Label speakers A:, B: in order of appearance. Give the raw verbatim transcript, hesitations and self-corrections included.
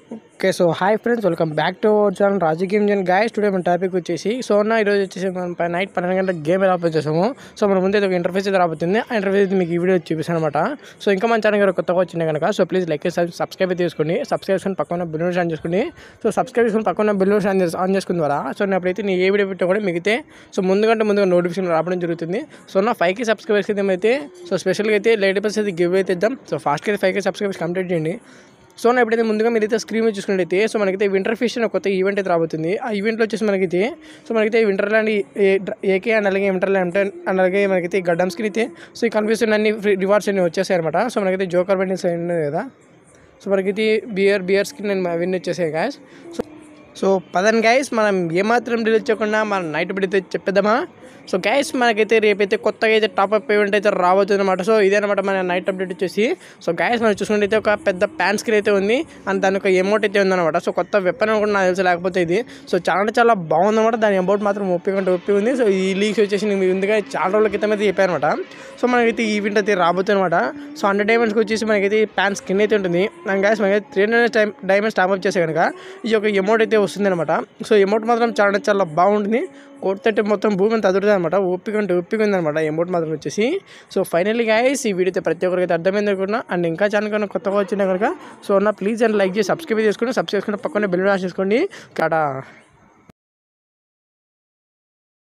A: Okay. So hi friends, welcome back to our channel Raju game zone guys. Today మన topic వచ్చేసి so అన్న ఈరోజు వచ్చేసి మనం నైట్ పన్నెండు గంటల గేమ్ ఎలా ఆపేట్ చేసాము. సో మన ముందు అయితే ఒక ఇంటర్ఫేస్ అయితే రాబోతుంది. ఆ ఇంటర్ఫేస్ అయితే మీకు ఈ వీడియో చూపిస్తాను అనమాట. సో ఇంకా మన ఛానల్ గారు కొత్తగా వచ్చింది కనుక సో ప్లీజ్ లైక్ సబ్స్క్రైబ్ చేసుకోండి. సబ్స్క్రైబ్ చేసుకుని పక్కన బిల్ ఆన్ చేసుకోండి. సో సబ్స్క్రైబ్ చేసుకుని పక్కన బిల్ ఆన్ ఆన్ చేసుకున్న ద్వారా సో నేను అప్పుడైతే నేను ఏ వీడియో పెట్టా కూడా మిగితే సో ముందుకంటే ముందుగా నోటిఫికేషన్ రావడం జరుగుతుంది. సో నా ఫైవ్ కే సబ్స్క్రైబర్స్ అయితే అయితే సో స్పెషల్గా అయితే లేట్ బస్ అయితే గివ్ అయితే ఇద్దాం. సో ఫాస్ట్గా అయితే ఫైవ్ కే సబ్స్క్రైబర్స్ కంప్లీట్ చేయండి. సో నా ఎప్పుడైతే ముందుగా మీరైతే స్క్రీన్ మీద చూసుకున్నట్టయితే సో మనకైతే వింటర్ ఫిష్ అనే కొత్త ఈవెంట్ అయితే రాబోతుంది. ఆ ఈవెంట్లో వచ్చేసి మనకైతే సో మనకైతే వింటర్లాండ్ ఏకే అండ్ అలాగే వింటర్లాండ్ అండ్ అలాగే మనకైతే గడ్డమ్స్కి అయితే సో ఈ కన్ఫ్యూజన్ అన్ని ఫ్రీ రివార్డ్స్ అన్ని వచ్చేసాయి అనమాట. సో మనకైతే జోకర్ బండిల్స్ ఉన్నాయి కదా, సో మనకైతే బియర్ బియర్ స్కిన్ నేను అవన్నీ వచ్చేసాయి గాయస్. సో సో పదండి గాయస్, మనం ఏమాత్రం డిలీట్ చేయకుండా మనం నైట్ పెడితే చెప్పేద్దామా. సో గైస్ మనకైతే రేపైతే కొత్తగా అయితే టాప్అప్ ఈవెంట్ అయితే రాబోతుంది అనమాట. సో ఇదే అనమాట మన నైట్ అప్డేట్ వచ్చేసి. సో గైస్ మనం చూసుకుంటే ఒక పెద్ద ప్యాన్ స్క్రీన్ అయితే ఉంది అండ్ దాని ఒక ఎమౌంట్ అయితే ఉందన్నమాట. సో కొత్త వెపన్ కూడా నాకు తెలుసు, లేకపోతే ఇది సో చాలా చాలా బాగుందన్నమాట. దాని అమౌంట్ మాత్రం ఒప్పి కంటే ఒప్పి ఉంది. సో ఈ లీక్స్ వచ్చేసి నేను ముందుగా చాలా రోజుల క్రితం అయితే చెప్పానమాట. సో మనకైతే ఈ ఈవెంట్ అయితే రాబోతుంది అనమాట. సో హండ్రెడ్ డైమండ్స్కి వచ్చేసి మనకైతే ప్యాన్ స్కిన్ అయితే ఉంటుంది. అండ్ గైస్ మనకైతే three hundred time diamonds top up చేసే కనుక ఈ యొక్క అమౌంట్ అయితే వస్తుంది అనమాట. సో అమౌంట్ మాత్రం చాలా చాలా బాగుంటుంది. కొడితే మొత్తం భూమి అంతా అదురుతుంది అనమాట. ఓపిక అంటే ఓపిక ఉందనమాట అమౌంట్ మాత్రం వచ్చేసి. సో ఫైనల్లీ గైస్ ఈ వీడియో అయితే ప్రతి ఒక్కరికి అయితే అర్థమైంది అనుకుంటున్నా. అండ్ ఇంకా ఛానల్ కన్నా కొత్తగా వచ్చినా కనుక సో నా ప్లీజ్ అండ్ లైక్ చేసి సబ్స్క్రైబ్ చేసుకుని సబ్స్క్రైబ్ చేసుకుని పక్కనే బెల్ ఆన్ చేసుకోండి. కాడా